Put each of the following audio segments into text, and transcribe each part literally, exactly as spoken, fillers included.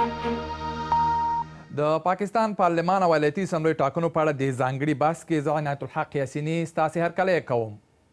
د پاکستان پارلمان او ولایتي اسمبلۍ ټاکنو په اړه د ځانګړي بحث کې زه عنایت الحق یاسیني ستاسې هرکلی کوم.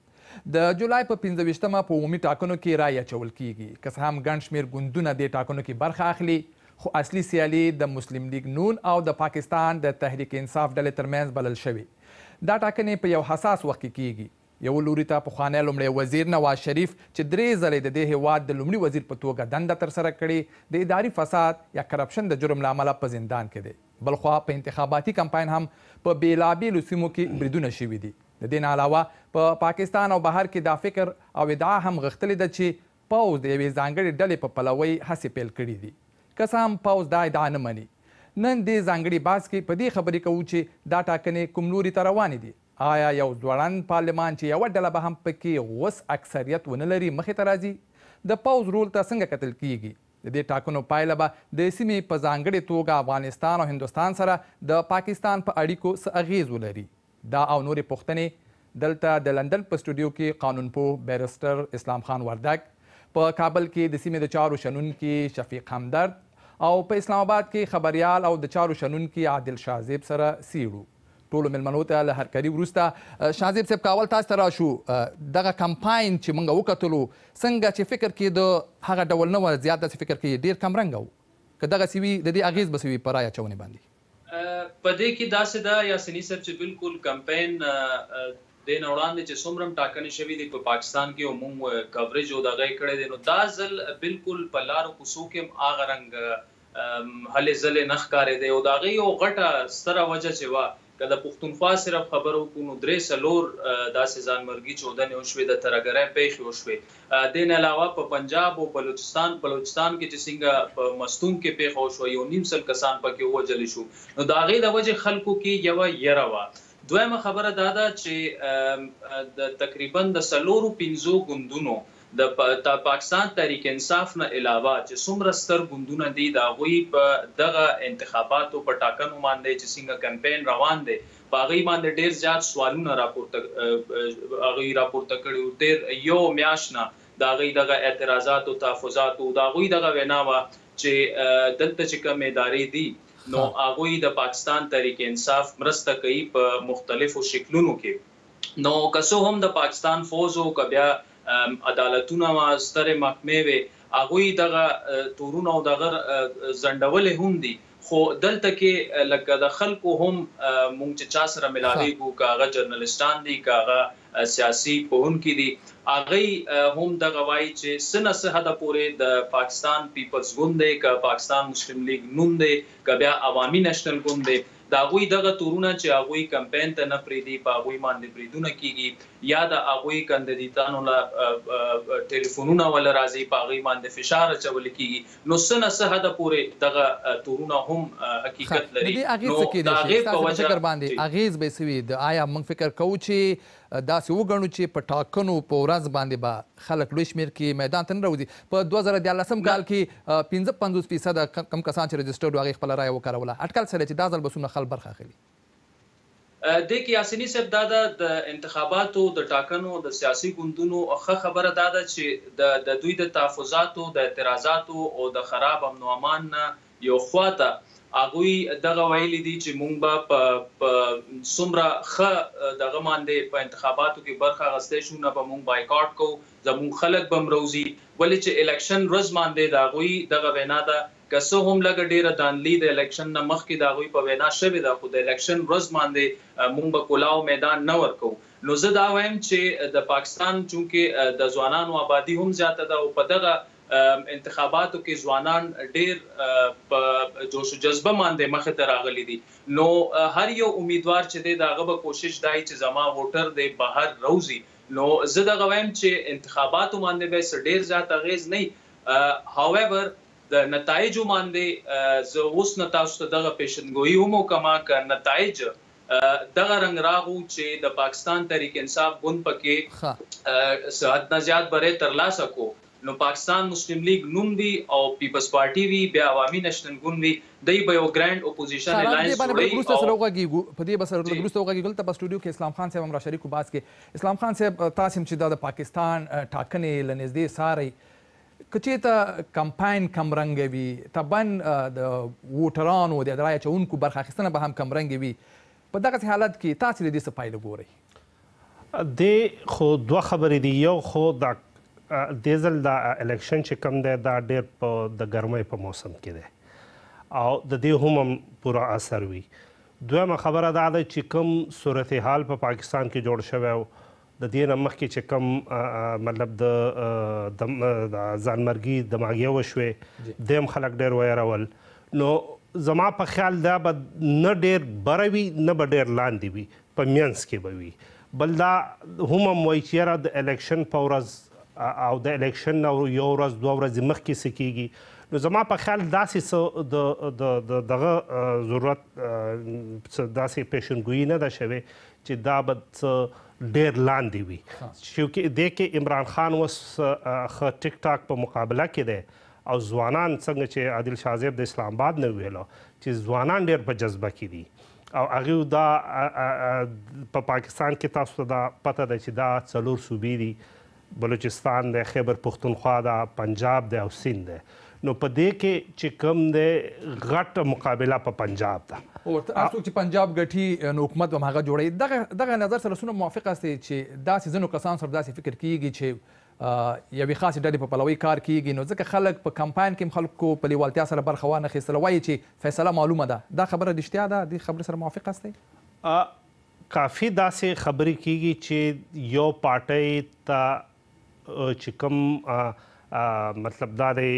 د جولای په پنځه ویشتمه په عمومي ټاکنو کې رایه اچول کیږي. که څه هم ګڼ شمېر ګوندونه دې ټاکنو کې برخه اخلي، خو اصلي سیالي د مسلم لیگ نون او د پاکستان د تحریک انصاف ډلې ترمنځ بلل شوې. دا ټاکنې په یو حساس وخت کې کیږي. یو لوري ته پخوانی لومړی وزیر نواز شریف چې درې ځلې د دې هیواد د لومړي وزیر په توګه دنده ترسره کړې، د اداري فساد یا کرپشن د جرم له امله په زندان کې دی. بلخوا په انتخاباتي کمپاین هم په بېلابېلو سیمو کې بریدونه شوي دي. د دې نه علاوه په پاکستان او بهر کې دا فکر او ادعا هم غښتلې ده چې پوځ د یوې ځانګړې ډلې په پلوۍ هڅې پیل کړي دي. که څه هم پوځ دا ادعا نه مني. نن دې ځانګړي بحث کې په دې خبرې کوو چې دا ټاکنې کوم لوري ته روانې دي. آیا یو ځوړند پارلمان چې یوه ډله به هم پکې غوڅ اکثریت ونه لري مخې ته راځي؟ د پوځ رول ته څنګه کتل کیږي؟ د دې ټاکنو پایله به د سیمې په ځانګړې توګه افغانستان او هندوستان سره د پاکستان په اړیکو څه اغیز ولري؟ دا او نورې پوښتنې دلته د لندن په سټوډیو کې قانونپوه بیرسټر اسلام خان وردګ، په کابل کې د سیمې د چارو شنونکي شفیق همدرد او په اسلام آباد کې خبریال او د چارو شنونکي عادل شاهزیب سره څیړو. ټولو مېلمنو ته له هرکلي وروسته شاهزیب صاحب کاول تاسو ته راشو. دغه کمپاین چې موږ وکتلو څنګه چې فکر کې د هغه ډول نه وه، زیات داسې فکر کې ډېر کمرنګه و، که دغسې وي د دې اغېز به څه وي په رایه اچونې باندې؟ په دې کې داسې ده یاسیني صاحب چې بالکل کمپاین دې نه وړاندې چې څومره هم ټاکنې شوي دي په پاکستان کې او موږ کوریج او دغه یې کړی دی، نو دا ځل بالکل په لارو کوڅو کې هم هغه رنګ هلې ځلې نه ښکارېدی. او د هغې یو غټه ستره وجه چې وه، که د پښتونخوا صرف خبره وکړو نو درې څلور داسې ځانمرګي چودنې وشوې، د ترهګرۍ پیښې وشوې. دې نه علاوه په پنجاب او بلوچستان بلوچستان کې چې څنګه په مستون کې پیښه وشوه، یو نیم سل کسان پکې ووژل شو، نو د هغې د وجې خلکو کې یوه یره وه. دویمه خبره دا ده چې د تقریبا د څلورو پنځو ګوندونو د پاکستان تحریک انصاف نه علاوه چې څومره ستر ګوندونه دي، د هغوی په دغه انتخاباتو په ټاکنو باندې چې څنګه کمپین روان دی، په هغوی باندې ډېر زیات سوالونه راپورته هغوی راپورته کړي. ډېر یو میاشت نه د هغوی دغه اعتراضات او تحفظاتو د هغوی دغه وینا وه چې دلته چې کوم ادارې دي نو هغوی د پاکستان تحریک انصاف مرسته کوي په مختلفو شکلونو کې. نو که څه هم د پاکستان فوز او که بیا عدالتونه وه، سترې محکمې وې، هغوی دغه تورونه او دغه ځنډولې هم دي، خو دلته کې لکه د خلکو هم مونږ چې چا سره ملاویږو، که هغه جرنلسټان دي که هغه سیاسي پوهونکي دي، هغوی هم دغه وایي چې څه نه څه حده پورې د پاکستان پیپلز ګوند دی، که پاکستان مسلم لیگ نون دی، که بیا عوامي نیشنل ګوند دی، د هغوی دغه تورونه چې هغوی کمپین ته نه پرېږدي، په هغوی باندې بریدونه کیږي، یا د هغوی کاندیدانو له ټلیفونونه وله راځي، په هغوی باندې فشار اچول کیږي، نو څه نه څه حده پورې دغه تورونه هم حقیقت لري. نو د هغې په فکر باندې اغېز به څه وي؟ آیا موږ فکر کوو چې داسې وګڼو چې په ټاکنو په ورځ باندې به خلک لوی شمېر کې میدان ته نه راوځي؟ په دوه زره دیارلسم کال کې پنځه پنځوس فیصده کم کسان چې رجسټرډ وو هغې خپله رایه وکاروله. اټکل سره چې دا ځل به څومره خلک برخه اخلي؟ دې کې یاسیني صاحب دا ده د انتخاباتو د ټاکنو د سیاسي ګوندونو ښه خبره دا ده چې د دوی د تحفظاتو د اعتراضاتو او د خراب امن و امان نه یو خواته هغوی دغه ویلي دي چې موږ به په څومره ښه دغه باندې په انتخاباتو کې برخه اخیستی شو، نه به موږ بایکاټ کوو، زموږ خلک به هم روځي. ولې چې الیکشن ورځ باندې د هغوی دغه وینا ده، که څه هم لږه ډېره دانلي د الیکشن نه مخکې د هغوی په وینا شوې ده، خو د الیکشن ورځ باندې موږ به کلاو میدان نه ورکوو. نو زه دا وایم چې د پاکستان چونکې د ځوانانو آبادي هم زیاته ده او په دغه انتخاباتو کې ځوانان ډېر په جوش و جذبه باندې مخې ته راغلي دي، نو هر یو امیدوار چې دی د هغه به کوشش دی چې زما ووټر دی بهر روځي. نو زه دغه وایم چې انتخاباتو باندې به څه ډېر زیات اغېز نه وي. هاویور د نتایجو باندې زه اوس نه تاسو ته دغه پیشنګویي هم وکړم که نتایج دغه رنګ راغو چې د پاکستان تحریک انصاف ګوند پکې څه حد نه زیات بری ترلاسه کو، نو پاکستان مسلم لیگ نوم وي او پیپلز پارټي وي، بیا عوامي نیشنل ګوند وي، دوی به یو ګرانډ اپوزیشن الاینس جوړوي. وروسته سره وغږیږو په دې به سره وروسته وغږیږو. دلته په سټوډیو کې اسلام خان صاحب هم راشریک و بحث کې. اسلام خان صاحب، تاسو هم چې دا د پاکستان ټاکنې له نږدې څارئ، که چېرته کمپاین کمرنګه وي طبعا د ووټرانو د رایه اچوونکو برخه اخیستنه به هم کمرنګه وي په دغسې حالت کې تاسې د دې څه پایله ګورئ؟ دې خو دوه خبرې دي. یو خو دا دې ځل دا الیکشن چې کوم دی دا ډېر په د ګرمۍ په موسم کې دی او د دې هم پوره اثر وي. دویمه خبره دا ده چې کوم صورتحال په پاکستان کې جوړ شوی و د دې نه مخکې چې کوم مطلب د ځانمرګي دماغیه وشوې دیم خلک ډېر ویرول. نو زما په خیال دا به نه ډېر بره وي نه به ډېر لاندې وي، په منځ کې به وي. بل دا هم هم وایي چې یاره د الیکشن په ورځ او د الیکشن نه یو ورځ دوه ورځې مخکې څه کېږي. نو زما په خیال داسې څه د دغه ضرورت داسې پیشنګویي نه ده شوې چې دا به څه ډېر لاندې وي. چې دې کې عمران خان اوس ښه ټیک ټاک په مقابله کې دی او ځوانان څنګه چې عادل شاهزیب د اسلام آباد نه ویلو چې ځوانان ډېر په جذبه کې دي او هغوی دا په پاکستان کې تاسو ته دا پته ده چې دا څلور صوبې دي، بلوچستان دی، خیبر پښتونخوا ده، پنجاب دی او سیند دی. نو په دې کې چې کوم دی غټ مقابله په پنجاب ده. او هر څوک چې پنجاب ګټي نو حکومت به هم هغه جوړوي. دغه دغه نظر سره څومره موافق یاستئ چې داسې ځینو کسانو سره داسې فکر کېږي چې یوې خاصې ډلې په پلوۍ کار کېږي نو ځکه خلک په کمپاین کې هم خلکو په لیوالتیا سره برخه وانخیستله، وایي چې فیصله معلومه ده. دا خبره رښتیا ده؟ دې خبرې سره موافق یاستئ؟ کافي داسې خبرې کېږي چې یو پارټۍ ته چې کوم مطلب دا د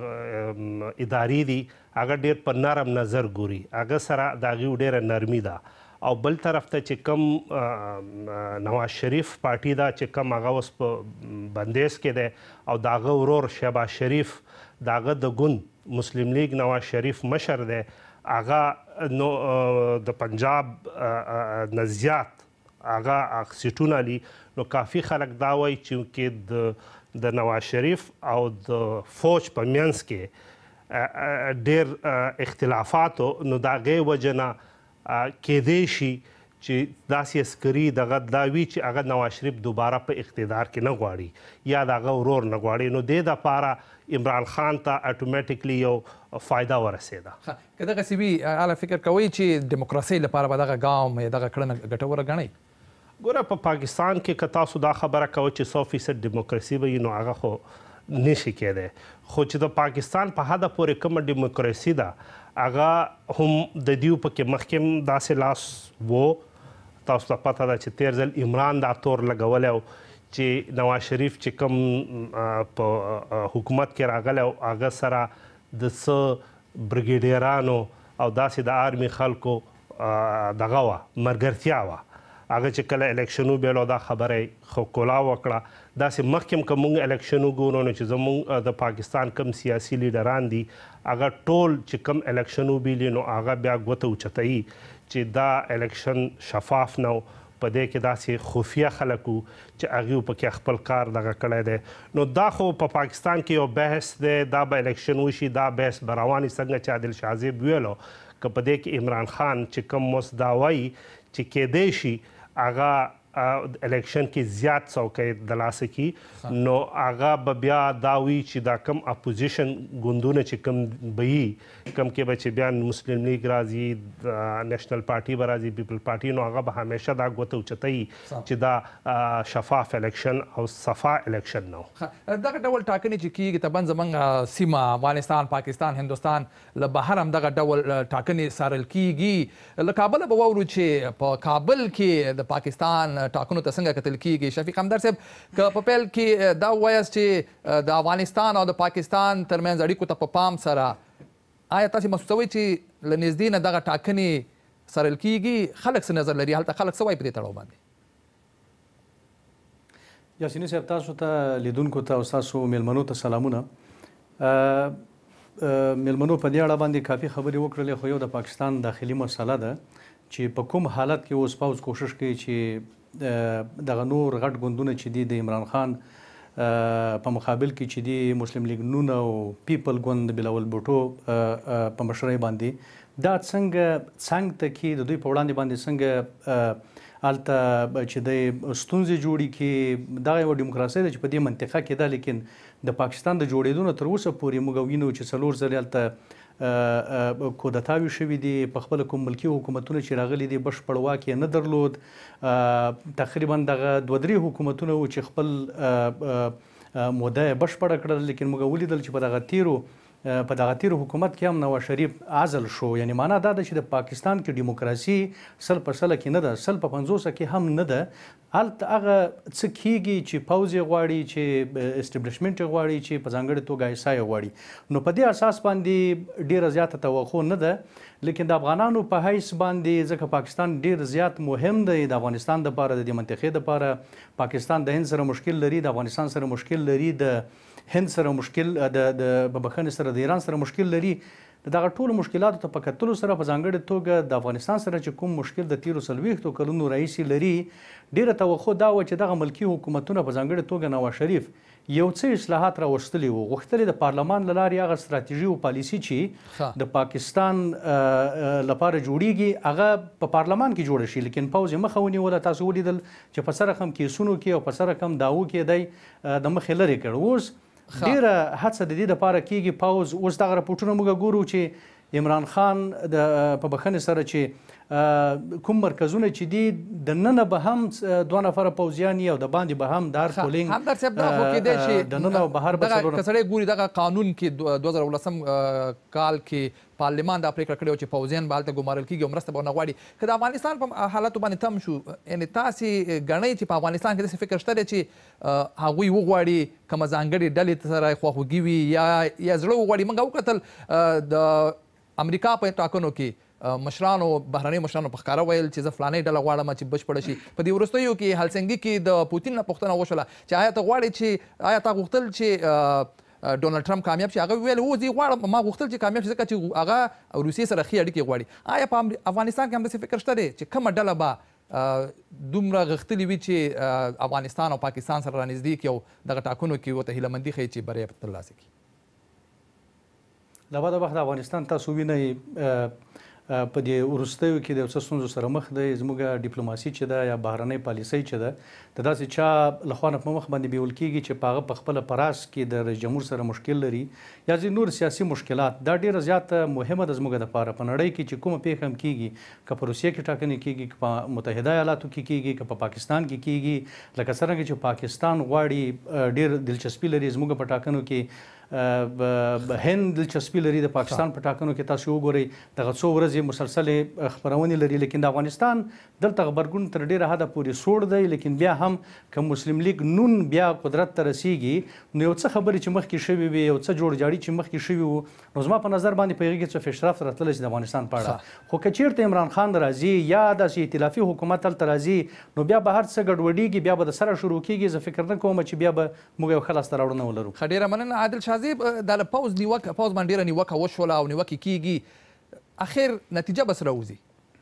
ادارې دي هغه ډېر په نرم نظر ګوري، هغه سره د هغوی ډېره نرمي ده. او بل طرف ته چې کوم نواز شریف پارټي ده چې کوم هغه اوس په بندیز کې دی او د هغه ورور شهباز شریف د هغه د ګوند مسلم لیگ نواز شریف مشر دی، هغه نو د پنجاب نه زیات هغه سیټونه لي. نو کافي خلک دا وایي چې د د نواز شریف او د فوج په منځ کې ډېر اختلافاتو نو د هغې وجه نه کیدای شي چې داسې عسکري دغه دا وي چې هغه نواز شریف دوباره په اقتدار کې نه غواړي یا د هغه ورور نه غواړي. نو دې دپاره عمران خان ته اټومیټیکلی یو فایده ورسېده. که دغسې وي هله فکر کوئ چې دیموکراسۍ لپاره به دغه ګام یا دغه کړنه ګټوره ګڼئ؟ ګوره په پاکستان کې که تاسو دا خبره کوئ چې سو فیصد دیموکراسي به وي نو هغه خو نشي کېدی. خو چې د پاکستان په حده پورې کومه دیموکراسي ده هغه هم د دیو پکې مخکې هم داسې لاس و. تاسو ته پته ده چې تیر ځل عمران دا تور لګولی و چې نواز شریف چې کوم په حکومت کې راغلی و هغه سره د څه برګیډیرانو او داسې د آرمي خلکو دغه وه ملګرتیا وه. هغه چې کله الیکشن وبیلو دا خبره یې خو کولا وکړه. داسې مخکې هم که موږ الیکشن وګورو نو چې زموږ د پاکستان کم سیاسي لیډران دي هغه ټول چې کم الیکشن وبیلي نو هغه بیا ګوته اوچتوي چې دا الیکشن شفاف نه و، په دې کې داسې خفیه خلک وو چې هغوی پکې خپل کار دغه کړی دی. نو دا خو په پاکستان کې یو بحث دی، دا به الیکشن وشي، دا بحث به رواني څنګه چې عادل شاهزیب ویلو که په دې کې عمران خان چې کوم اوس دا وایي چې کیدای شي هغه الیکشن کې زیات څوکۍ د لاسه کړي نو هغه به بیا دا وي چې دا کم اپوزیشن ګوندونه چې کم به وي کم کې به چې بیا مسلم لیگ راځي، نیشنل پارټي به راځي، پیپل پارټي، نو هغه به همیشه دا ګوته اوچتوي چې دا شفاف الیکشن او صفا الیکشن نه و. دغه ډول ټاکنې چې کېږي طبعا زموږ سیمه افغانستان، پاکستان، هندوستان له بهر هم دغه ډول ټاکنې څارل کېږي. له کابله به واورو چې په کابل کې د پاکستان ټاکنو ته څنګه کتل کېږي. شفیق همدرد صاحب که په پیل کې دا ووایاست چې د افغانستان او د پاکستان ترمنځ اړیکو ته په پام سره آیا تاسې محسوسوئ چې له نږدې نه دغه ټاکنې څارل کېږي؟ خلک څه نظر لري هلته؟ خلک څه وایي په دې تړاو باندې؟ یاسیني صاحب تاسو ته لیدونکو ته او ستاسو میلمنو ته سلامونه. میلمنو په دې اړه باندې کافي خبرې وکړلې، خو یو د پاکستان داخلي مسله ده چې په کوم حالت کې اوس پوځ کوشش کوي چې دغه نور غټ ګوندونه چې دي د عمران خان په مقابل کې چې دي مسلم لیگ نون او پیپل ګوند بلاول بوټو په مشرۍ باندې دا څنګه څنګه ته کې د دوی په وړاندې باندې څنګه هلته چې د ستونزې جوړي کې دغه یوه ډیموکراسي ده چې په دې منطقه کې ده، لیکن د پاکستان د جوړېدو نه تر اوسه پورې موږ وینو چې څلور ځلې هلته کودتاوې شوي دي. په خپله کوم ملکي حکومتونه چې راغلي دي بشپړ واک یې نه درلود. تقریبا دغه دوه درې حکومتونه وو چې خپل موده یې بشپړه کړل، لیکن موږ ولیدل چې په دغه تیرو په دغه تیرو حکومت کې هم نواز شریف عزل شو. یعنی معنا دا ده چې د پاکستان کې ډیموکراسي سل په سله کې نه ده، سل په پنځوسه کې هم نه ده. هلته هغه څه کیږي چې پوځ یې غواړي، چې اسټبلیشمنټ یې غواړي، چې په ځانګړې توګه ایسا یې غواړي. نو په دې اساس باندې ډېره زیاته توقع نه ده. لیکن د افغانانو په حیث باندې ځکه پاکستان ډېر زیات مهم دی د افغانستان دپاره، د دې منطقې دپاره. پاکستان د هند سره مشکل لري، د افغانستان سره مشکل لري، د هند سره مشکل، د د بخښنې سره د ایران سره مشکل لري. د دغه ټولو مشکلاتو ته په کتلو سره په ځانګړې توګه د افغانستان سره چې کوم مشکل د تیرو څلوېښتو کلونو راهیسې لري، ډېره توقع دا وه چې دغه ملکي حکومتونه په ځانګړې توګه نواز شریف یو څه اصلاحات راوستلي وو. غوښتل د پارلمان له لارې هغه ستراتیژي او پالیسي چې د پاکستان لپاره جوړیږي هغه په پارلمان کې جوړه شي، لیکن پوځ یې مخه ونیوله. تاسو ولیدل چې په سر رقم کیسونو کې او په سر رقم دعوو کې دی د مخې لرې کړ. اوس ډېره هڅه د دې دپاره کېږي پوځ. اوس دغه رپورټونه موږ ګورو چې عمران خان د په بخښنې سره چې کوم مرکزونه چې دي د ننه به هم دوه نفره پوځیان او د باندې به هم دار پولینګ همدار صاحب دا خو کېدای شي د ننه او بهر به څلور که سړی ګوري دغه قانون کې دوه زره ولسم کال کې پارلمان دا پرېکړه کړې وه چې پوځیان به هلته ګمارل کېږي او مرسته به ونه غواړي. که د افغانستان په حالاتو باندې تم شو، یعنې تاسې ګڼئ چې په افغانستان کې داسې فکر شته دی چې هغوی وغواړي کومه ځانګړې ډلې سره خواخوږي وي یا یا زړه وغواړي. موږ وکتل د امریکا په ټاکنو کې مشرانو بهرنیو مشرانو په ښکاره ویل چې زه فلانۍ ډله غواړم چې بشپړه شي. په دې وروستیو کې هلسنګي کې د پوتین نه پوښتنه وشوله چې آیا ته غواړې چې آیا تا غوښتل چې ډونالډ ټرمپ کامیاب شي؟ هغه وویل هو زه غواړم، ما غوښتل چې کامیاب شي ځکه چې هغه روسیې سره ښې اړیکې غواړي. آیا په افغانستان کې هم داسې فکر شته دی چې کومه ډله به دومره غښتلي وي چې افغانستان او پاکستان سره رانږدې کړي او دغه ټاکنو کې ورته هیله مندي ښیي چې بریا ترلاسه کړي؟ له بده وخت افغانستان تاسو وینئ په دې وروستیو کې د یو څه ستونزو سره مخ دی. زموږ ډیپلوماسي چې ده یا بهرنۍ پالیسۍ چې ده د داسې چا لخوا نه په مخ باندې بیول کېږي چې په هغه په خپله په راس کې د رئیس جمهور سره مشکل لري یا ځینې نور سیاسي مشکلات. دا ډېره زیاته مهمه ده زموږ دپاره په نړۍ کې چې کومه پېښه هم کېږي، که په روسیې کې ټاکنې کېږي، که په متحده ایالاتو کې کېږي، که په پاکستان کې کېږي. لکه څرنګه چې پاکستان غواړي ډېر دلچسپي لري زموږ په ټاکنو کې، هند دلچسپي لري د پاکستان په ټاکنو کې. تاسو وګورئ دغه څو ورځې مسلسلې خپرونې لري، لیکن د افغانستان دلته غبرګون تر ډېره حده پورې سوړ دی. لیکن بیا هم که مسلم لیگ نون بیا قدرت ته رسیږي نو یو څه خبرې چې مخکې شوي وي، یو څه جوړ جاړي چې مخکې شوي وو، نو زما په نظر باندې په هغې کې څه پیشرفت راتللی چې د افغانستان په اړه. خو که چېرته عمران خان راځي یا داسې ائتلافي حکومت هلته راځي نو بیا به هر څه ګډوډېږي، بیا به د سره شروع کېږي. زه فکر نه کوم چې بیا به موږ یو ښه لاسته راوړنه ولرو. ښه، ډېره مننه عادل شاه زیب. دا له پوځ نیوکه پوځ باندې ډېره نیوکه وشوله او نیوکې کېږي، اخر نتیجه به څه راوځي؟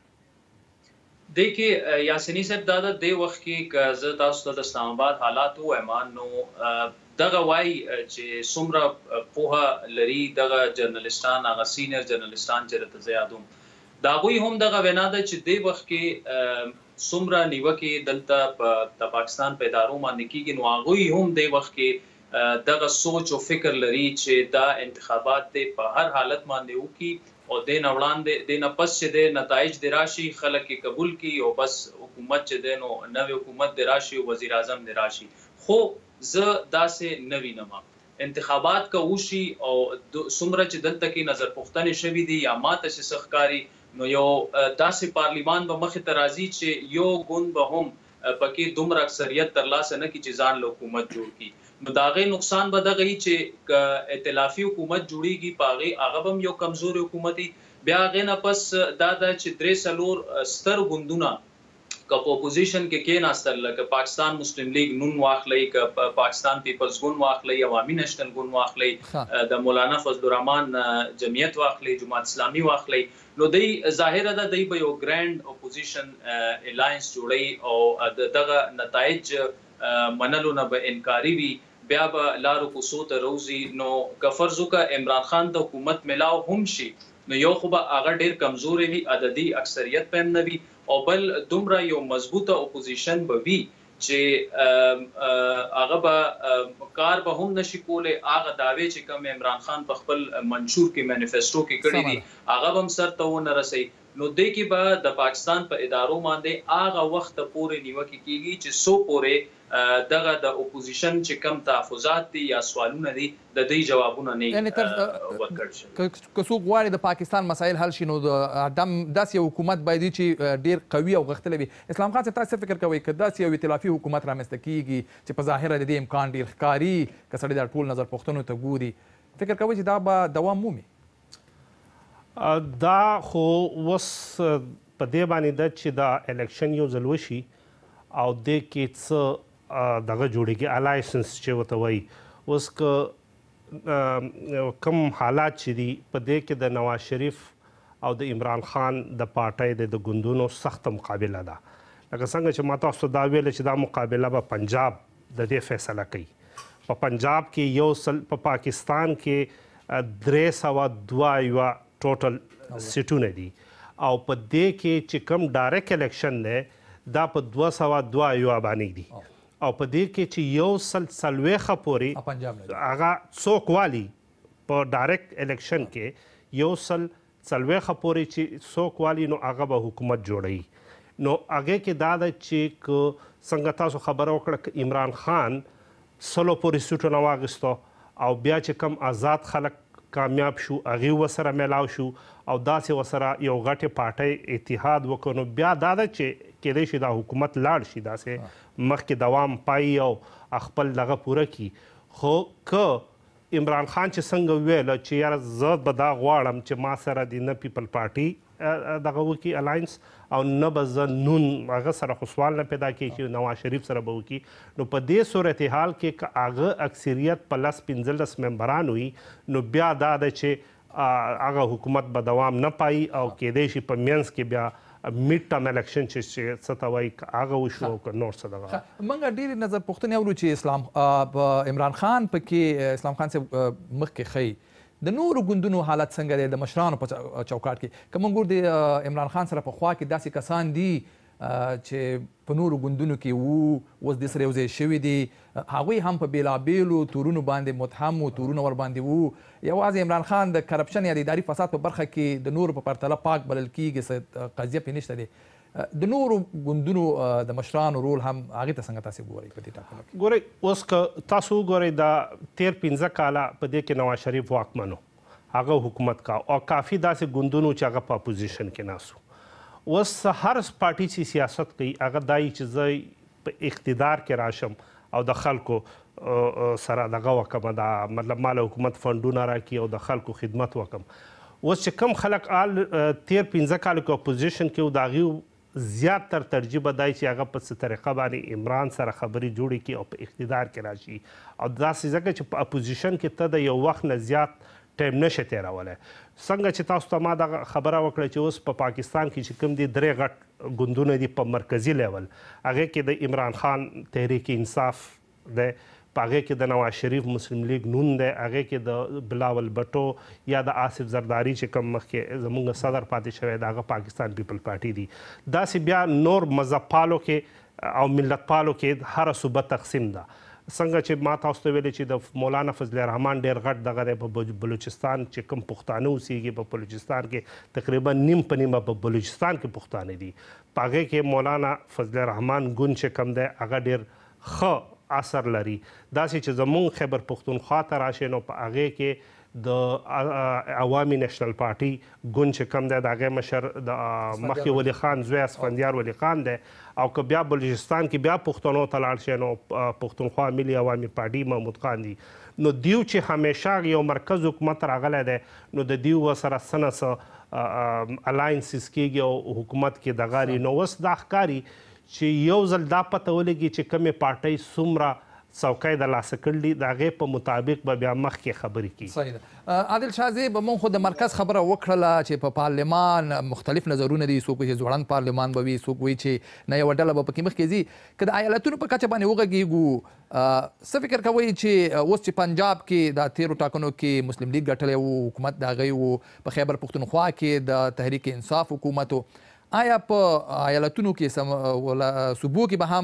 دی کې یاسیني صاحب دا د دې وخت کې که زه تاسو ته د اسلام آباد حالات ووایم نو دغه وایي چې څومره پوهه لري دغه جرنلسټان، هغه سینیر جرنلسټان چې راته زه یادوم، د هغوی هم دغه وینا ده چې دې وخت کې څومره نیوکې دلته د پاکستان په ادارو باندې کېږي نو هغوی هم دې وخت کې دغه سوچ او فکر لري چې دا انتخابات دې په هر حالت باندې وکړي او دې نه وړاندې دې نه پس چې دې نتایج دې راشي خلک یې قبول کړي او بس حکومت چې دی نو نوی حکومت دې راشي او وزیر اعظم دې راشي. خو زه داسې نه وینم. انتخابات که وشي او څومره چې دلته کې نظر پوښتنې شوي دي یا ماته چې څه ښکاري نو یو داسې پارلیمان به مخې ته راځي چې یو ګوند به هم پکې دومره اکثریت ترلاسه نه کړي چې ځان له حکومت جوړ کړي. نو د هغې نقصان به دغه وي چې که ائتلافي حکومت جوړېږي په هغې هغه به هم یو کمزوري حکومت وي. بیا هغې نه پس دا ده چې درې څلور ستر ګوندونه که په اپوزیشن کې کېناستل، لکه پاکستان مسلم لیگ نون واخلئ، که پاکستان پیپلز ګوند واخلئ، عوامي نیشنل ګوند واخلئ، د مولانا فضل الرحمان جمعیت واخلئ، جماعت اسلامي واخلئ، نو دی ظاهره ده دی به یو ګرانډ اپوزیشن الاینس جوړوي او دغه نتایج منلو نه به انکاري وي، بیا به لارو کوڅو ته روزي. نو که فرض وکړه عمران خان ته حکومت ملاو هم شي نو یو خو به هغه ډېر کمزوری وي، عددي اکثریت به هم نه وي، او بل دومره یو مضبوطه اپوزیشن به وي چې هغه به کار به هم نشي کولی. هغه دعوی چې کوم عمران خان په خپل منشور کې مانیفیسټو کې کړی دي هغه به هم سرته ونه رسي. نو دې کې به د پاکستان په ادارو باندې هغه وخت پورې نیوکه کیږي چې سو پورې دغه د اپوزیشن چې کم تحفظات دي یا سوالونه دي د دې جوابونه نه ورکړل شي. که څوک غواړي د پاکستان مسایل حل شي نو داسې یو حکومت باید چې ډیر قوي او غښتلی وي. اسلام خان صاحب تاسو فکر کوئ که داسې یو ائتلافي حکومت رامنځته کیږي چې په ظاهره د دې امکان ډیر ښکاري که سړی دا ټول نظر پوښتنو ته ګوري فکر کوئ چې دا به دوام مومي؟ دا خو اوس په دې باندې ده چې دا الیکشن یو ځل وشي او دې کې څه دغه جوړېږي الایسنس چې ورته وایي. اوس که کوم حالات چې دي په دې کې د نواز شریف او د عمران خان د پارټۍ د ګوندونو سخته مقابله ده. لکه څنګه چې ما تاسو ته دا ویله چې دا مقابله به پنجاب د دې فیصله کوي. په پنجاب کې یو سل په پاکستان کې درې سوه دوه یوه ټوټل سیټونه دي او په دې کې چې کوم ډایرکټ الیکشن دی دا په دوه سوه دوه یوه باندې دي او په دې کې چې یو سل څلوېښته پورې هغه څوک والي په ډایرکټ الیکشن کې یو سل څلوېښته پورې چې څوک والي نو هغه به حکومت جوړوي. نو هغې کې دا ده چې که څنګه تاسو خبره وکړه عمران خان سلو پورې سیټونه واخیستو او بیا چې کوم آزاد خلک کامیاب شو هغې ورسره میلاو شو او داسې ورسره یو غټې پارټۍ اتحاد وکړو نو بیا دا ده چې کېدای شي دا حکومت لاړ شي داسې مخکې دوام پایي او خپل دغه پوره کړي. خو که عمران خان چې څنګه ویله چې یاره زه به دا غواړم چې ما سره د نه پیپل پارټي دغه وکړي الاینس او نه به زه نون هغه سره خو سوال نه پیدا کړي چې نواز شریف سره به وکړي. نو په دې صورتحال کې که هغه اکثریت په لس پنځلس ممبران وي نو بیا دا ده چې هغه حکومت به دوام نه پایي او کېدای شي په منځ کې بیا میډ ټرم الیکشن چې څه ته وایي هغه وشو او که نور څه دغه. موږ ډېرې نظر پوښتنې اورو چې اسلام عمران خان پکې اسلام خان صاحب مخکې ښیي د نورو ګوندونو حالت څنګه دی د مشرانو په چوکاټ کې. که موږ ګورو د عمران خان سره په خوا کې داسې کسان دي چې په نورو ګوندونو کې وو اوس د سره یو ځای شوي دي هغوی هم په بېلابېلو تورونو باندې متهم و تورونه ور باندې وو. یوازې عمران خان د کرپشن یا د اداري فساد په برخه کې د نورو په پرتله پاک بلل کیږي څه قضیه پرې نشته دی. د نورو ګوندونو د مشرانو رول هم هغې ته څنګه تاسې ګورئ په دې ټاکنو کې؟ ګورئ اوس که تاسو وګورئ دا تېر پنځه کاله په دې کې نواز شریف واکمن و هغه حکومت کا او کافي داسې ګوندونو چې هغه په اپوزیشن کې ناست و. اوس هر پارټي چې سیاست کوي هغه دایي چې زه په اقتدار کې راشم او د خلکو سره دغه وکړم دا مطلب مال حکومت فنډونه راکړي او د خلکو خدمت وکړم. اوس چې کوم خلک آل تېر پنځه کالو کې اپوزیشن کې و د هغې زیات تر ترجیح به دی چې هغه په څه طریقه باندې عمران سره خبرې جوړې کړي او په اقتدار کې راشي او داسې ځکه چې په اپوزیشن کې ته د یو وخت نه زیات ټایم نشي تېرولی. څنګه چې تاسو ته ما دغه خبره وکړه چې اوس په پاکستان کې چې کوم دي درې غټ ګوندونه دي په مرکزي لیول هغې کې د عمران خان تحریک انصاف دی په هغې کې د نواز شریف مسلم لیگ نون دی هغې کې د بلاول بټو یا د آصف زرداري چې کوم مخکې زموږ صدر پاتې شوی د هغه پاکستان پیپل پارټي دي. داسې بیا نور مذهب پالو کې او ملت پالو کې هره صوبه تقسیم ده. څنګه چې ما تاسو ته ویلې چې د مولانا فضل الرحمن ډېر غټ دغه دی په بلوچستان چې کوم پښتانه اوسېږي په بلوچستان کې تقریبا نیم په نیمه په بلوچستان کې پښتانه دي. په هغې کې مولانا فضل الرحمن ګوند چې کوم دی هغه ډېر ښه اثر لري. داسې چې زمونږ خیبر پښتونخوا ته راشئ نو په هغې کې د عوامي نیشنل پارټي ګوند چې کوم دی د هغې مشر د مخکې ولی خان زوی اسفندیار ولی خان دی او که بیا بلوچستان کې بیا پښتنو ته لاړ شئ نو پښتونخوا ملي عوامي پارټي محمود خان دي. نو دیو چې همیشه یو مرکز حکومت راغلی دی نو د دیو ورسره څه نه څه الاینسز کېږي او حکومت کې دغاري. نو اوس دا ښکاري چې یو ځل دا پته ولګي چې کومې پارټۍ څومره څوکۍ د لاسه کړلي د هغې په مطابق به بیا مخکې خبرې کړي. صحیح ده. عادل شاه زی به موږ خو د مرکز خبره وکړله چې په پارلمان مختلف نظرونه دي څوک وایي چې ځوړند پارلمان به وي څوک وایي چې نه یوه ډله به پکې مخکې ځي. که د ایالتونو په کچه باندې وغږیږو څه فکر کوئ چې اوس چې پنجاب کې د تېرو ټاکنو کې مسلم لیگ ګټلی و حکومت د هغوی و په خیبر پښتونخوا کې د تحریک انصاف حکومت و آیا په ایالتونو کې صوبو کې به هم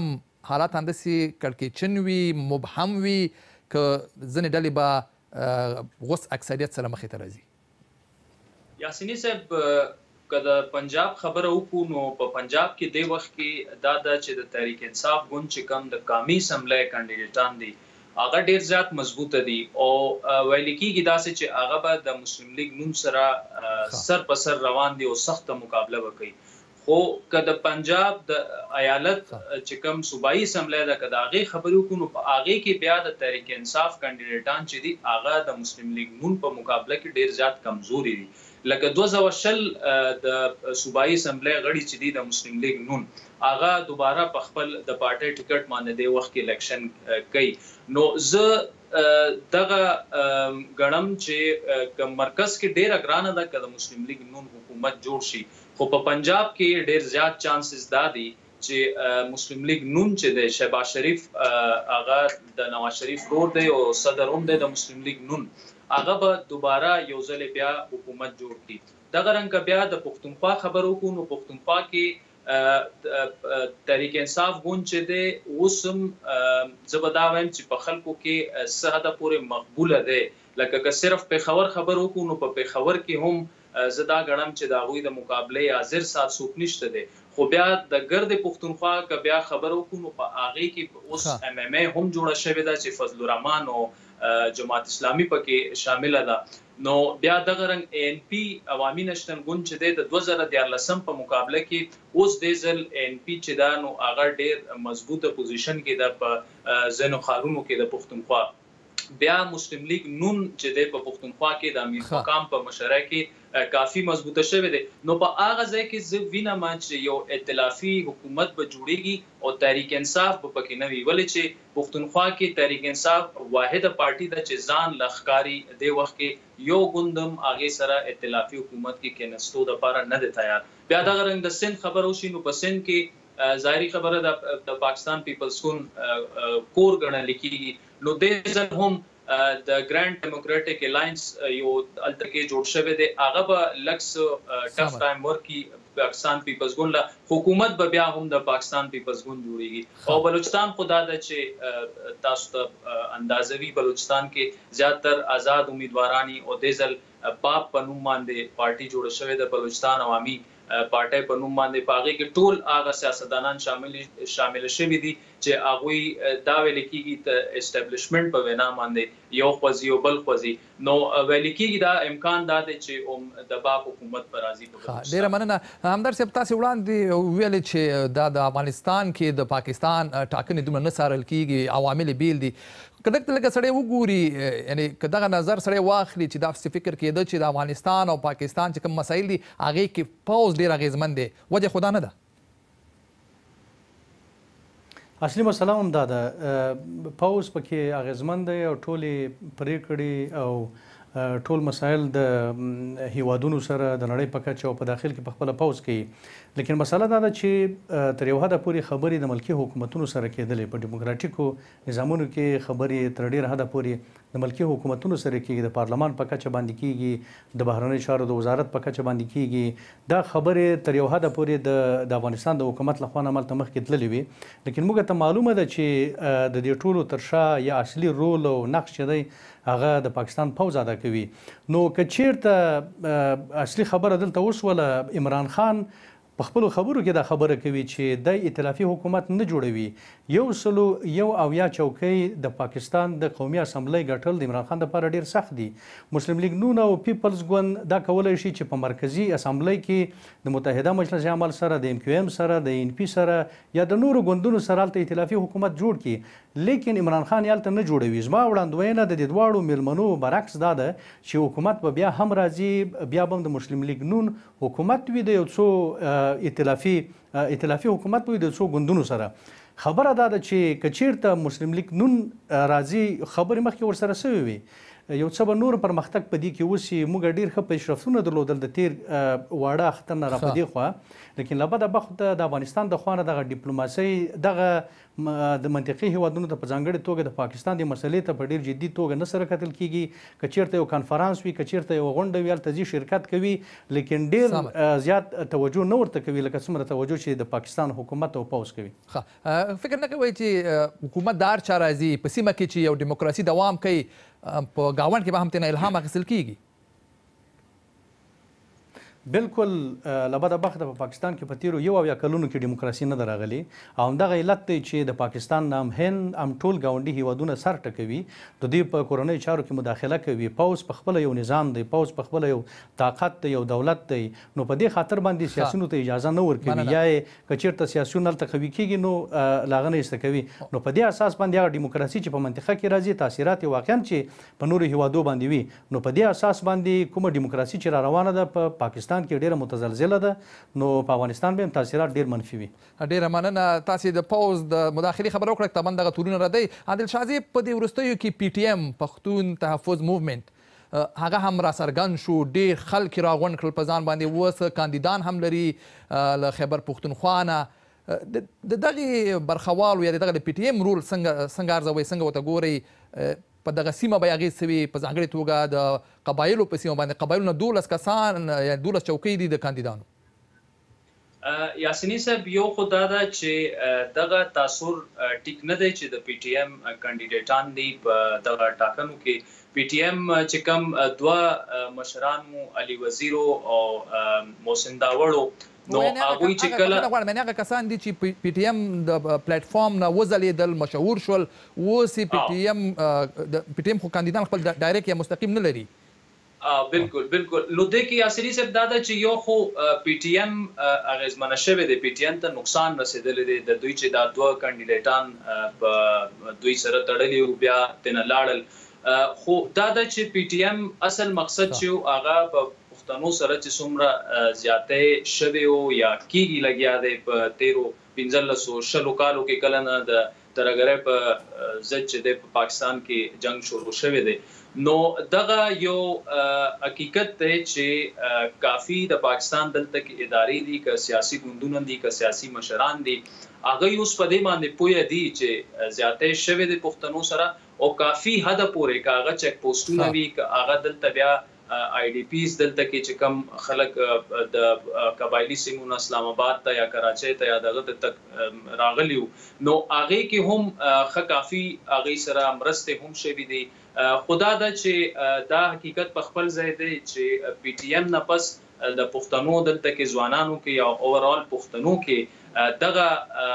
حالات همداسې کړکېچن وي مبهم وي که ځینې ډلې به غوڅ اکثریت سره مخې ته راځي؟ یاسیني صاحب که د پنجاب خبره وکړو نو په پنجاب کې دی وخت کې دا ده چې د تحریک انصاف ګوند چې کوم د قومي اسمبلی کاندیدټان دي هغه ډیر زیات مضبوطه دي او ویل کېږي داسې چې هغه به د مسلم لیگ نون سره سر په سر روان دي او سخته مقابله وکړي. خو که د پنجاب د ایالت چې کوم صوبایي اسمبلی ده که د هغې خبرې وکړو نو په هغې کې بیا د تحریک انصاف کاندیدټان چې دي هغه د مسلم لیگ نون په مقابله کې ډیر زیات کمزوري دي. لکه دوه زره شل د صوبایي اسمبلی غړي چې دي د مسلم لیگ نون هغه دوباره په خپل د پارټۍ ټیکټ باندې دی وخت کې الیکشن کوي. نو زه دغه ګڼم چې که مرکز کې ډیره ګرانه ده که د مسلم لیگ نون حکومت جوړ شي خو په پنجاب کې ډیر زیات چانسز دا دي چې مسلم لیگ نون چې دی شهباز شریف هغه د نواز شریف ورور دی او صدر هم دی د مسلم لیگ نون هغه به دوباره یو ځل بیا حکومت جوړ کړي. دغه رنګه بیا د پښتونخوا خبرو وکړو نو پښتونخوا کې تحریک انصاف ګوند چې دی اوس هم زه به دا وایم چې په خلکو کې څه حده پورې مقبوله دی. لکه که صرف پېښور خبر وکړو نو په پېښور کې هم زه دا ګڼم چې د هغوی د مقابلې حاضر سات څوک نشته دی. خو بیا د ګرد پښتونخوا که بیا خبر وکړو نو په هغې کې اوس ام ام ای هم جوړه شوې ده چې فضل الرحمن او جماعت اسلامي پکې شامله ده. نو بیا دغه رنګ اے ان پی عوامي نشتن ګوند چې دی د دوه زره دیارلسم په مقابله کې اوس دې ځل اے ان پی چې دا نو هغه ډېر مضبوطه پوزیشن کې ده په ځینو ښارونو کې د پښتونخوا. بیا مسلم لیگ نون چې دی په پښتونخوا کې د امیر مقام په مشرۍ کې کافي مضبوطه شوی دی. نو په هغه ځای کې زه وینم چې یو ائتلافي حکومت به جوړیږي او تحریک انصاف به پکې نه وي ولې چې پښتونخوا کې تحریک انصاف واحده پارټي ده چې ځان لښکاري دی وخت کې یو ګوندم هغې سره ائتلافي حکومت کې کېنستو دپاره نه دی تیار. بیا دغه رنګ د سند خبره وشي نو په سند کې ظاهري خبره د پاکستان پیپلز ګوند کور ګڼل کېږي. نو دې ځل هم د ګرانډ ډیموکراټک الاینس یو هلته کې جوړ شوی دی هغه به لږ څه ټف ټایم ورکړي پاکستان پیپلز ګوند له. حکومت به بیا هم د پاکستان پیپلز ګوند جوړیږي. او بلوچستان خو دا ده چې تاسو ته اندازه وي بلوچستان کې زیاتر آزاد امیدوارانی او دې ځل باب په نوم باندې پارټي جوړه شوې ده بلوچستان عوامي پارټۍ په نوم باندې په هغې کې ټول هغه سیاستدانان شامل شامل شوي دي چې هغوی دا ویل کېږي د اسټابلیشمنټ په وینا باندې یو خوځي او بل خوځي. نو ویل کېږي دا امکان دا دی چې د باب حکومت په راځي. ډېره مننه همدرد صاحب. تاسې وړاندې ویلې چې دا د افغانستان کې د پاکستان ټاکنې دومره نه څارل کېږي عوامل بیل دي. که دلته لکه سړی وګوري یعنې که دغه نظر سړی واخلي چې داسې فکر کېده چې د افغانستان او پاکستان چې کوم مسایل دي هغې کې پوځ ډېر اغېزمن دی وجه خو دا نه ده؟ اصلي مسله هم دا ده پوځ پکې اغېزمن دی او ټولې پرېکړې او ټول مسایل د هیوادونو سره د نړۍ په کچه او په داخل کې په خپله پوځ کوي. لیکن مسله دا ده چې تر یو حده پورې خبرې د ملکي حکومتونو سره کېدلې په ډیموکراټیکو نظامونو کې خبرې تر ډېره حده پورې د ملکي حکومتونو سره کېږي د پارلمان په کچه باندې کېږي د بهرنیو چارو د وزارت په کچه باندې کېږي. دا خبرې تر یو حده پورې د د افغانستان د حکومت لخوا نه هملته مخکې تللې وي. لیکن موږ ته معلومه ده چې د دې ټولو تر شا یا اصلي رول او نقش چې دی هغه د پاکستان پوځ ادا کوي. نو که چیرته اصلي خبره دلته وشوله عمران خان په خپلو خبرو کې دا خبره کوي چې د ائتلافي حکومت نه جوړوي. یو سلو یو اویا چوکۍ د پاکستان د قومي اسمبلی ګټل د عمران خان دپاره ډېر سخت دي. مسلم لیگ نون او پیپلز ګوند دا کولی شي چې په مرکزي اسمبلی کې د متحده مجلس عمل سره د ایم کیو ایم سره د این پی سره یا د نورو ګوندونو سره هلته ائتلافي حکومت جوړ کړي. لیکن عمران خان یې هلته نه جوړوي. زما وړاندوینه د دې دواړو میلمنو برعکس دا ده چې حکومت به بیا هم راځي بیا به هم د مسلم لیگ نون حکومت وي د یو څو ائتلافي ائتلافي حکومت به وي د څو ګوندونو سره. خبره دا ده چې که چیرته مسلم لیگ نون راځي خبرې مخکې ورسره سوې وي یو څه به نور پرمختګ په دې کې وشي. موږ ډېر ښه پیشرفتونه درلودل د تېر واړه اختر نه را په دې خوا، لیکن له بده بخته د افغانستان د خوا نه دغه ډیپلوماسۍ دغه د منطقي هیوادونو ته په ځانګړې توګه د پاکستان د مسلې ته په ډېر جدي توګه نه سره کتل کېږي. که چېرته یو کنفرانس وي، که چېرته یو غونډه وي، هلته ځي شرکت کوي، لیکن ډېر زیات توجه نه ورته کوي لکه څومره توجه چې د پاکستان حکومت او پوځ کوي. فکر نه کوئ چې حکومت د هر چا راځي په سیمه کې چې یو ډیموکراسي دوام کوي، په ګاونډ کې به هم ترې الهام اخیستل کېږي؟ بالکل له بده بخته په پاکستان کې په تیرو یو اویا کلونو کې ډیموکراسي نه ده راغلې، او همدغه علت دی چې د پاکستان نه هم هند هم ټول ګاونډي هیوادونه سر ټکوي، د دوی په کورنیو چارو کې مداخله کوي. پوځ په خپله یو نظام دی، پوځ په خپله یو طاقت دی، یو دولت دی، نو په دې خاطر باندې سیاسیونو ته اجازه نه ورکوي، یا یې که چېرته سیاسیون هلته قوي کېږي نو له هغه نه ایسته کوي. نو په دې اساس باندې هغه ډیموکراسي چې په منطقه کې راځي تاثیرات یې واقعا چې په نورو هیوادو باندې وي، نو په دې اساس باندې کومه ډیموکراسي چې را روانه ده په پاکستان کې ډېره متزلزله زله ده، نو په افغانستان به هم تاثیرات ډېر منفي وي. ډېره مننه. تاسې د پوځ د مداخلې خبره وکړه، طبعا دغه تورونه را دی. عادل شاه په دې وروستیو کې پی ټي ایم پښتون تحفظ موومنټ هغه هم را څرګند شو، ډېر خلک را غونډ کړل په ځان باندې، اوس کاندیدان هم لري له خیبر پښتونخوا نه. د دغې برخوالو یا د دغه د پی ټي ایم رول څنګه څنګه ارزوئ، څنګه ورته ګورئ؟ په دغه سیمه به اغېز څه وي، په ځانګړې توګه د قبایلو په سیمه باندې قبایلو نه دولس کسان یا دولس چوکۍ دي د کاندیدانو. یاسیني صاحب یو خو دا ده چې دغه تاثر ټیک نه دی چې د پی ټي ایم کاندیدټان دي په دغه ټاکنو کې. پی ټي ایم چې کوم دوه مشران مو علي وزیرو او محسن داوړو، نو هغوی چې کله غواړم هغه کسان دي چې پی ټي ایم د پلیټفارم نه وځلېدل، مشهور شول، اوس یې پی ټي ایم د پی ټي ایم خو کاندیدان خپل ډایرکټ یا مستقیم نه لري. بالکل بالکل. نو دې کې یاسري صاحب دا ده چې یو خو پی ټي ایم اغېزمنه شوی دی، پی ټي ایم ته نقصان رسېدلی دی د دوی چې دا دوه کاندیدټان په دوی سره تړلي وو بیا ترنه لاړل. خو دا ده چې پی ټي ایم اصل مقصد چې هغه په پښتنو سره چې څومره زیاتې شوی وو یا کېږي لګیا دی په تیرو پنځلسو شلو کالو کې کله نه د ترهګرۍ په ضد چې دی په پاکستان کې جنگ شروع شوی دی. نو دغه یو حقیقت دی چې کافی د پاکستان دلته کې ادارې دي، که سیاسي ګوندونه دي، که سیاسي مشران دي، هغوی اوس په دې باندې پوهه دي چې زیاتې شوی دی پښتنو سره، او کافي حده پورې که هغه چک پوسټونه وي، که هغه دلته بیا آی ډي پیز دلته کې چې کم خلک د قبایلي سیمو نه اسلام آباد ته یا کراچۍ ته یا دغه ته تک راغلي وو، نو هغې کې هم ښه کافي هغوی سره مرستې هم شوي دي. خو دا ده چې دا حقیقت په خپل ځای دی چې پی ټي ایم نه پس د پښتنو دلته کې ځوانانو کې یا اوورال پښتنو کې دغه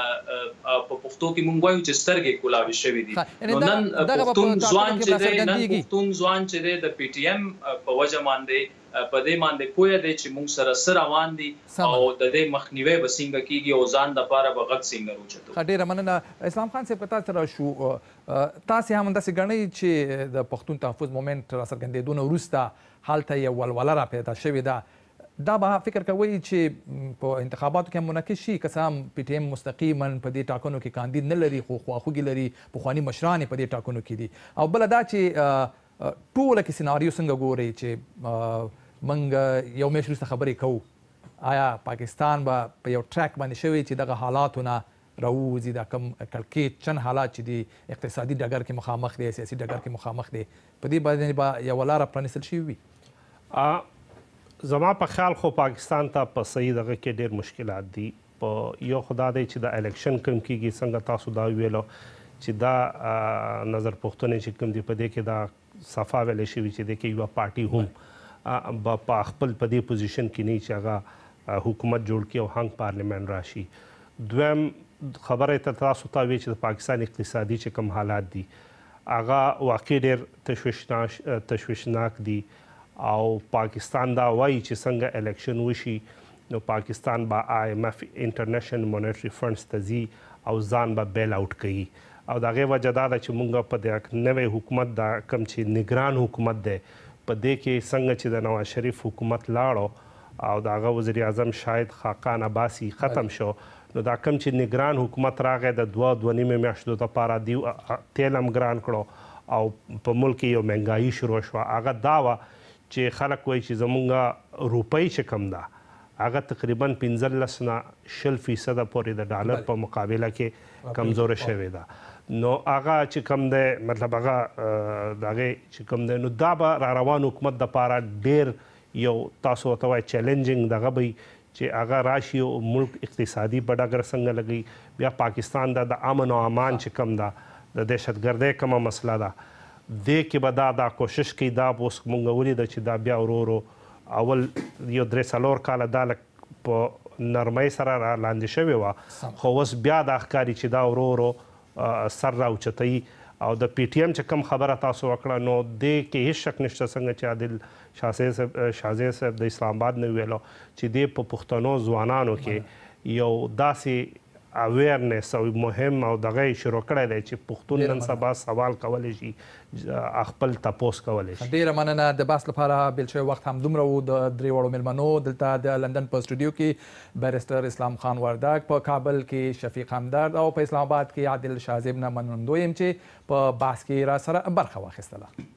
په پښتو کې مونږ وایو چې سترګې کولاوي شوي دي. نو نن پښتون ځوان چې دی نن پښتون ځوان چې دی د پی ټي ایم په وجه باندې په دې باندې پوهه دی چې مونږ سره څه روان دي او د دې مخنیوی به څنګه کېږي او ځان دپاره به غږ څنګه راوچتو. ډېره مننه. اسلام خان صاحب که تاسو سره شو، تاسې هم همداسې ګڼئ چې د پښتون تحفظ مومنټ را څرګندېدو نه وروسته هلته یو ولوله را پیدا شوې ده، دا به فکر کوئ چې په انتخاباتو کې هم منعکس شي؟ که څه هم پی ټي ایم مستقیما په دې ټاکنو کې کاندید نه لري، خو خواخوږي لري، پخواني مشران یې په دې ټاکنو کې دي. او بله دا چې ټوله کې سیناریو څنګه ګورئ چې موږ یو میاشت وروسته خبرې کوو، آیا پاکستان به په یو ټریک باندې شوی چې دغه حالاتو نه راووځي، دا کوم کړکېچ چند حالات چې دي اقتصادي ډګر کې مخامخ دی، سیاسي ډګر کې مخامخ دی، په دې باندې به یوه لاره پرانیستل شوې وي؟ زما په خیال خو پاکستان ته په صحیح دغه کې ډېر مشکلات دي. په یو خو دا دی چې د الیکشن کوم کېږي، څنګه تاسو دا ویلو چې دا نظر پوښتنې چې کوم دي په دې کې دا صفا ویلی شوي چې دې کې یوه پارټي هم به په خپل په دې پوزیشن کې نه چې هغه حکومت جوړ کړي او هنګ پارلیمنټ راشي. دویم خبره ته تاسو ته وی چې د پاکستان اقتصادي چې کوم حالات دي هغه واقعي ډېر تشویشناک دي، او پاکستان دا وایي چې څنګه الیکشن وشي نو پاکستان به آی ایم ایف انټرنیشنل مونیټري فنډز ته ځي او ځان به بیل آوټ کوي. او د هغې وجه دا ده چې موږ په د نوی حکومت دا کوم چې نگران حکومت دی په دې کې څنګه چې د نواز شریف حکومت لاړو او د هغه وزیر اعظم شاید خاقان عباسي ختم شو، نو دا کوم چې نگران حکومت راغی د دوه دوه نیمې میاشتو دپاره دی تیل هم ګران کړو او په ملک کې یو مهنګایي شروع شوه هغه دا وه چې خلک وایي چې زمونږ روپۍ چې کم ده هغه تقریبا پنځلس نه شل فیصده پورې د ډالر په مقابله کې کمزوره شوې ده نو هغه چې کم دی مطلب هغه د هغې چې کم دی نو دا به را روان حکومت دپاره ډېر یو تاسو ورته وایي چیلنجینګ دغه به چې هغه راشي او ملک اقتصادي په ډګر څنګه لګوي بیا پاکستان دا د امن او امان چې کم ده د دهشتګردۍ کومه مسله ده دې کې به دا دا کوشش کوي دا به اوس مونږ ولیده چې دا بیا ورو ورو اول یو درې څلور کاله دا لږ په نرمۍ سره را لاندې شوې وه خو اوس بیا دا ښکاري چې دا ورو ورو سر راوچتوي او د پی ټي ایم چې کوم خبره تاسو وکړه نو دې کې هیڅ شک نشته څنګه چې عادل شاهزی صاحب د اسلام آباد نه ویلو چې دې په پښتنو ځوانانو کې یو داسې اویرنس او مهم او دغه شروع کړی دی چې پښتون نن سبا سوال کولی شي خپل تپوس کولی شي ډیره مننه د بحث لپاره بیل شوی وخت همدومره و د درې وړو میلمنو دلته د لندن په سټوډیو کې بیرسټر اسلام خان وردګ په کابل کې شفیق همدرد او په اسلام آباد کې عادل شاه صاحب نه منندوی یم چې په بحث کې را سره برخه واخیستله